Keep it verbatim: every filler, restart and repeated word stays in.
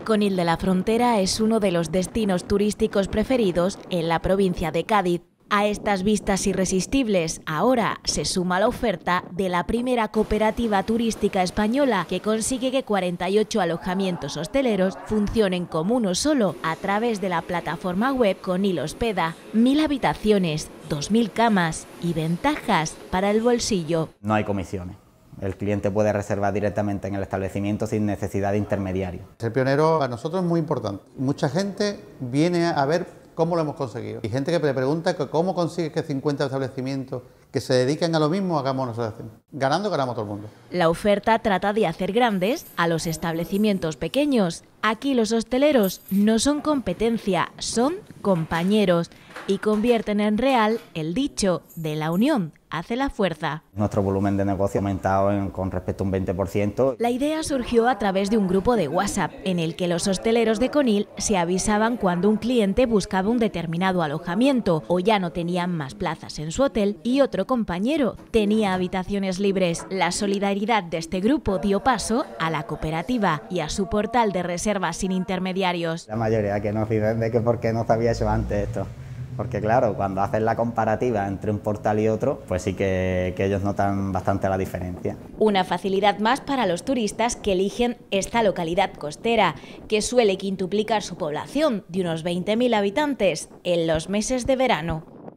Conil de la Frontera es uno de los destinos turísticos preferidos en la provincia de Cádiz. A estas vistas irresistibles, ahora se suma la oferta de la primera cooperativa turística española que consigue que cuarenta y ocho alojamientos hosteleros funcionen como uno solo a través de la plataforma web Conil Hospeda. Mil habitaciones, dos mil camas y ventajas para el bolsillo. No hay comisiones. El cliente puede reservar directamente en el establecimiento sin necesidad de intermediario. Ser pionero para nosotros es muy importante. Mucha gente viene a ver cómo lo hemos conseguido. Y gente que le pregunta que cómo consigues que cincuenta establecimientos que se dediquen a lo mismo hagamos nosotros. Ganando, ganamos todo el mundo. La oferta trata de hacer grandes a los establecimientos pequeños. Aquí los hosteleros no son competencia, son compañeros y convierten en real el dicho de la unión hace la fuerza. Nuestro volumen de negocio ha aumentado en, con respecto a un veinte por ciento. La idea surgió a través de un grupo de WhatsApp en el que los hosteleros de Conil se avisaban cuando un cliente buscaba un determinado alojamiento o ya no tenían más plazas en su hotel y otro compañero tenía habitaciones libres. La solidaridad de este grupo dio paso a la cooperativa y a su portal de reservas sin intermediarios. La mayoría que nos dicen de que por qué no sabía eso antes esto. Porque claro, cuando hacen la comparativa entre un portal y otro, pues sí que, que ellos notan bastante la diferencia. Una facilidad más para los turistas que eligen esta localidad costera, que suele quintuplicar su población de unos veinte mil habitantes en los meses de verano.